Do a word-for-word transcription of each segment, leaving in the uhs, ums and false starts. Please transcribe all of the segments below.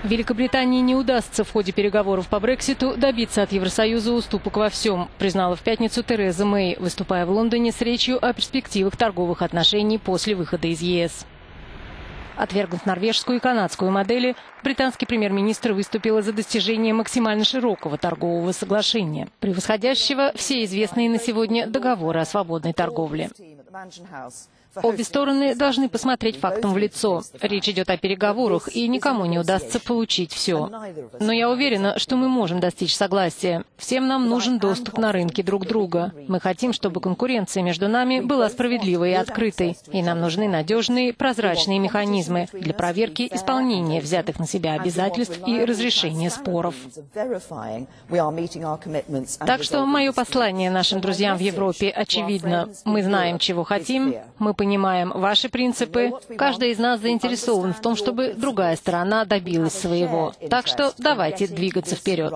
Великобритании не удастся в ходе переговоров по Брекситу добиться от Евросоюза уступок во всем, признала в пятницу Тереза Мэй, выступая в Лондоне с речью о перспективах торговых отношений после выхода из ЕС. Отвергнув норвежскую и канадскую модели, британский премьер-министр выступила за достижение максимально широкого торгового соглашения, превосходящего все известные на сегодня договоры о свободной торговле. Обе стороны должны посмотреть фактам в лицо. Речь идет о переговорах, и никому не удастся получить все. Но я уверена, что мы можем достичь согласия. Всем нам нужен доступ на рынки друг друга. Мы хотим, чтобы конкуренция между нами была справедливой и открытой. И нам нужны надежные, прозрачные механизмы для проверки исполнения взятых на себя обязательств и разрешения споров. Так что мое послание нашим друзьям в Европе очевидно. Мы знаем, чего хотим, мы понимаем ваши принципы. Каждый из нас заинтересован в том, чтобы другая сторона добилась своего. Так что давайте двигаться вперед.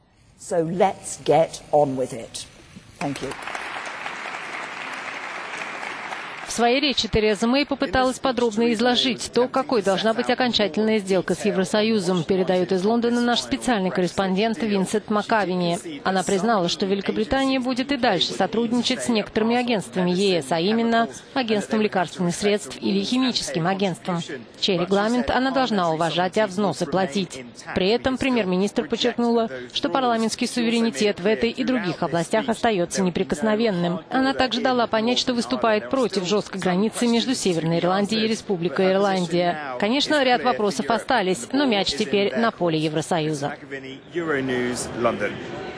В своей речи Тереза Мэй попыталась подробно изложить то, какой должна быть окончательная сделка с Евросоюзом, передает из Лондона наш специальный корреспондент Винсент Макавини. Она признала, что Великобритания будет и дальше сотрудничать с некоторыми агентствами ЕС, а именно агентством лекарственных средств или химическим агентством, чей регламент она должна уважать, а взносы платить. При этом премьер-министр подчеркнула, что парламентский суверенитет в этой и других областях остается неприкосновенным. Она также дала понять, что выступает против жесткой границы между Северной Ирландией и Республикой Ирландия. Конечно, ряд вопросов остались, но мяч теперь на поле Евросоюза.